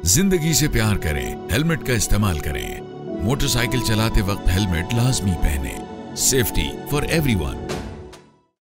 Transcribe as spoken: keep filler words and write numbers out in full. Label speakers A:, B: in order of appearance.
A: जिंदगी से प्यार करें, हेलमेट का इस्तेमाल करें। मोटरसाइकिल चलाते वक्त हेलमेट लाजमी पहने। Safety for everyone.